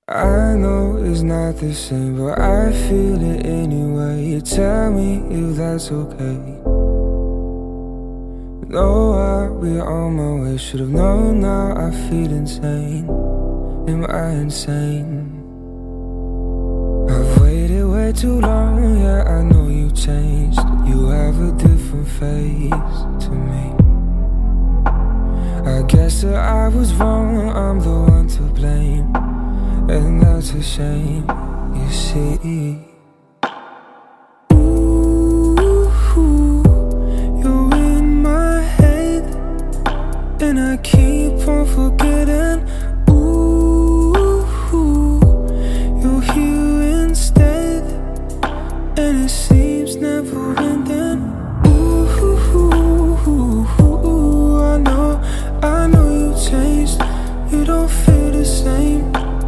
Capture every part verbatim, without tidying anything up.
I know it's not the same, but I feel it anyway. You tell me if that's okay. No, I'll be on my way. Should've known, now I feel insane. Am I insane? I've waited way too long, yeah, I know you changed. You have a different face to me. I guess that I was wrong, I'm the one to blame. And that's a shame, you see. Ooh, you're in my head, and I keep on forgetting. Ooh, you're here instead, and it seems never ending. Ooh, I know, I know you changed. You don't feel the same.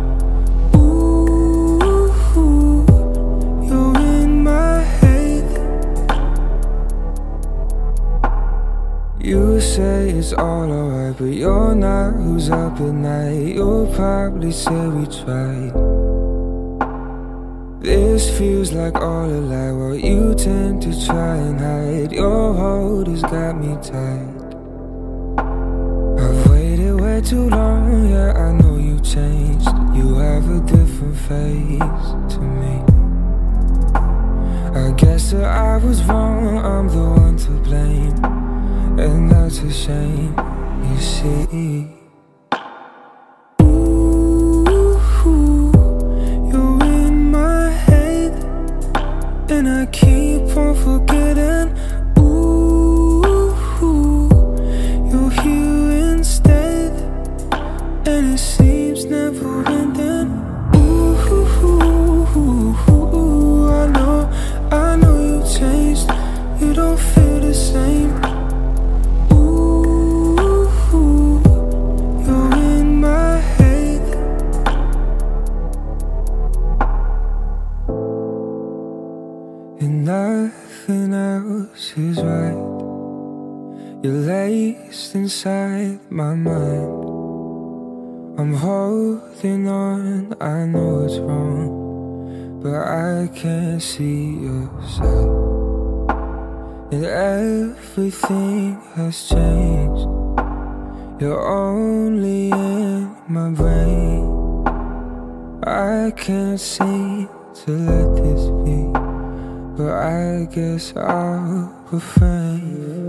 You say it's all alright, but you're not. Who's up at night? You'll probably say we tried. This feels like all a lie, while you tend to try and hide. Your hold has got me tight. I've waited way too long, yeah, I know you changed. You have a different face to me. I guess that I was wrong, I'm the one to blame. And that's a shame, you see. Ooh, you're in my head, and I keep on forgetting. Ooh, you're here instead, and it seems never ending. Ooh, I know, I know you changed. You don't feel the same. And nothing else is right. You're laced inside my mind. I'm holding on, I know it's wrong, but I can't see your side. And everything has changed. You're only in my brain. I can't seem to let this be, but I guess I'll refrain.